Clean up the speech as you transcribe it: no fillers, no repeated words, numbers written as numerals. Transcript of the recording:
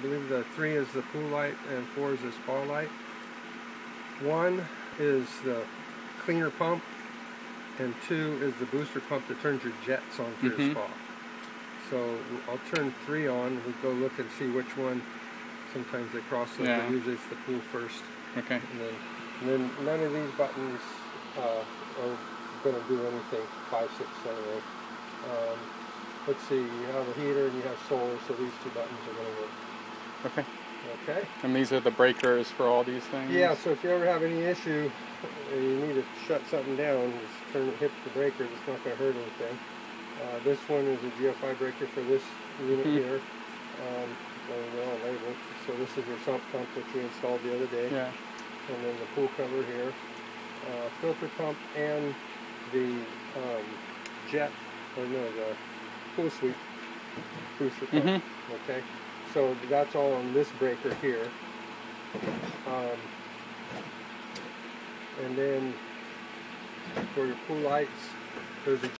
believe the 3 is the pool light and 4 is the spa light. 1 is the cleaner pump, and 2 is the booster pump that turns your jets on for your spa. So I'll turn 3 on. We'll go look and see which one. Sometimes they cross over, but usually it's the pool first. Okay. And then none of these buttons are going to do anything. 5, 6, 7, 8. Let's see, you have a heater and you have solar, so these 2 buttons are going to work. Okay. Okay. And these are the breakers for all these things? Yeah, so if you ever have any issue, you need to shut something down, just hit the breaker. It's not going to hurt anything. This one is a GFI breaker for this unit here. They're all labeled. So this is your sump pump that you installed the other day. Yeah. And then the pool cover here. Filter pump and the the pool sweep booster pump. Okay. So that's all on this breaker here. And then for your pool lights, there's a